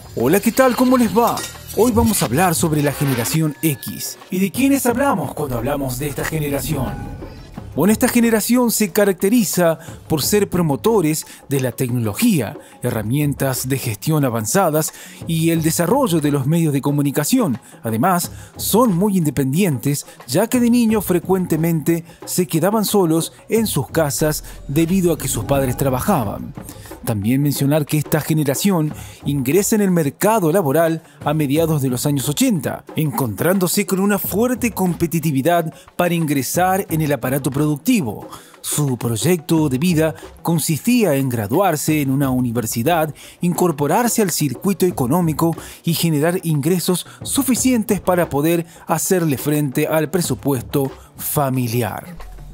Hola, ¿qué tal? ¿Cómo les va? Hoy vamos a hablar sobre la generación X. ¿Y de quiénes hablamos cuando hablamos de esta generación? Bueno, esta generación se caracteriza por ser promotores de la tecnología, herramientas de gestión avanzadas y el desarrollo de los medios de comunicación. Además, son muy independientes, ya que de niños frecuentemente se quedaban solos en sus casas debido a que sus padres trabajaban. También mencionar que esta generación ingresa en el mercado laboral a mediados de los años 80, encontrándose con una fuerte competitividad para ingresar en el aparato productivo. Su proyecto de vida consistía en graduarse en una universidad, incorporarse al circuito económico y generar ingresos suficientes para poder hacerle frente al presupuesto familiar.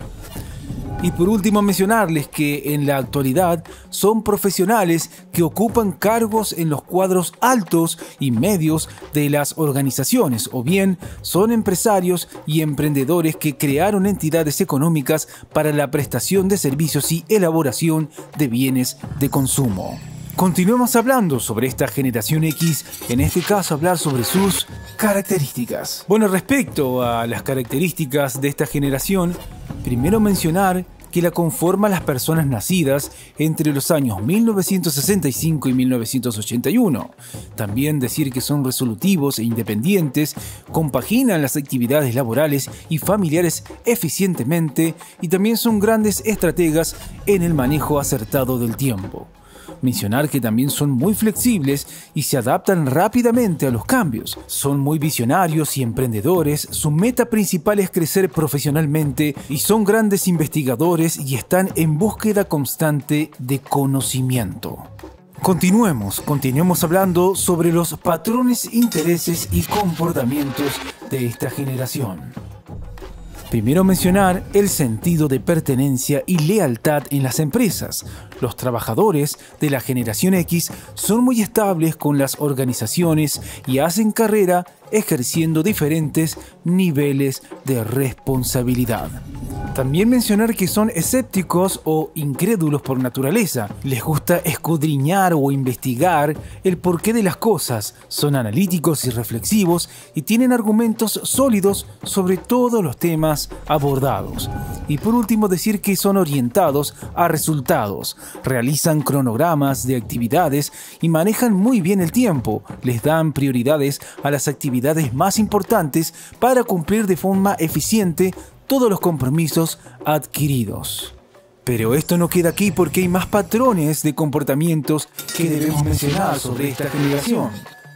Y por último mencionarles que en la actualidad son profesionales que ocupan cargos en los cuadros altos y medios de las organizaciones, o bien son empresarios y emprendedores que crearon entidades económicas para la prestación de servicios y elaboración de bienes de consumo. Continuemos hablando sobre esta generación X, en este caso hablar sobre sus características. Bueno, respecto a las características de esta generación, primero mencionar que la conforman las personas nacidas entre los años 1965 y 1981. También decir que son resolutivos e independientes, compaginan las actividades laborales y familiares eficientemente y también son grandes estrategas en el manejo acertado del tiempo. Mencionar que también son muy flexibles y se adaptan rápidamente a los cambios. Son muy visionarios y emprendedores, su meta principal es crecer profesionalmente y son grandes investigadores y están en búsqueda constante de conocimiento. Continuemos hablando sobre los patrones, intereses y comportamientos de esta generación. Primero mencionar el sentido de pertenencia y lealtad en las empresas. Los trabajadores de la generación X son muy estables con las organizaciones y hacen carrera ejerciendo diferentes niveles de responsabilidad. También mencionar que son escépticos o incrédulos por naturaleza. Les gusta escudriñar o investigar el porqué de las cosas. Son analíticos y reflexivos y tienen argumentos sólidos sobre todos los temas abordados. Y por último decir que son orientados a resultados. Realizan cronogramas de actividades y manejan muy bien el tiempo. Les dan prioridades a las actividades más importantes para cumplir de forma eficiente todos los compromisos adquiridos. Pero esto no queda aquí porque hay más patrones de comportamientos que debemos mencionar sobre esta generación.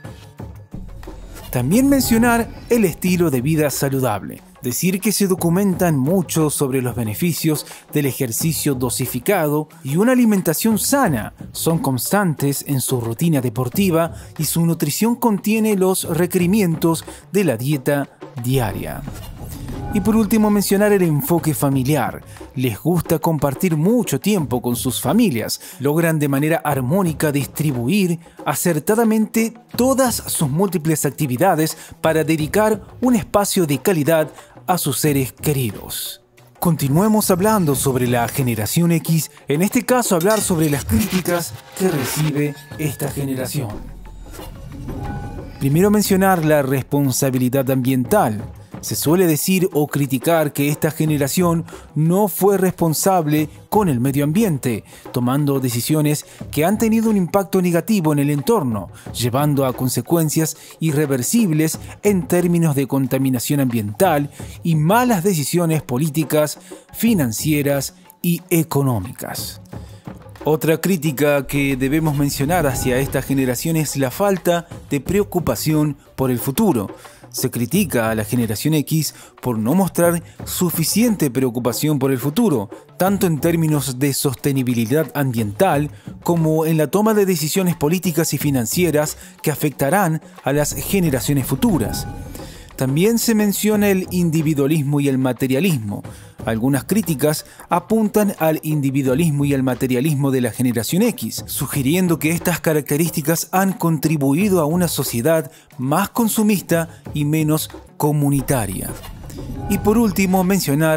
También mencionar el estilo de vida saludable. Decir que se documentan mucho sobre los beneficios del ejercicio dosificado y una alimentación sana. Son constantes en su rutina deportiva y su nutrición contiene los requerimientos de la dieta diaria. Y por último mencionar el enfoque familiar. Les gusta compartir mucho tiempo con sus familias. Logran de manera armónica distribuir acertadamente todas sus múltiples actividades para dedicar un espacio de calidad a sus seres queridos. Continuemos hablando sobre la generación X, en este caso hablar sobre las críticas que recibe esta generación. Primero mencionar la responsabilidad ambiental. Se suele decir o criticar que esta generación no fue responsable con el medio ambiente, tomando decisiones que han tenido un impacto negativo en el entorno, llevando a consecuencias irreversibles en términos de contaminación ambiental y malas decisiones políticas, financieras y económicas. Otra crítica que debemos mencionar hacia esta generación es la falta de preocupación por el futuro. Se critica a la generación X por no mostrar suficiente preocupación por el futuro, tanto en términos de sostenibilidad ambiental como en la toma de decisiones políticas y financieras que afectarán a las generaciones futuras. También se menciona el individualismo y el materialismo. Algunas críticas apuntan al individualismo y al materialismo de la generación X, sugiriendo que estas características han contribuido a una sociedad más consumista y menos comunitaria. Y por último, mencionar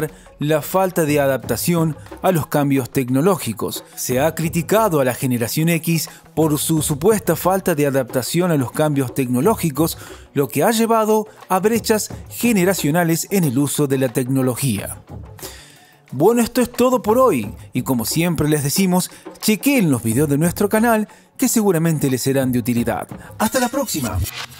la falta de adaptación a los cambios tecnológicos. Se ha criticado a la generación X por su supuesta falta de adaptación a los cambios tecnológicos, lo que ha llevado a brechas generacionales en el uso de la tecnología. Bueno, esto es todo por hoy, y como siempre les decimos, chequeen los videos de nuestro canal que seguramente les serán de utilidad. ¡Hasta la próxima!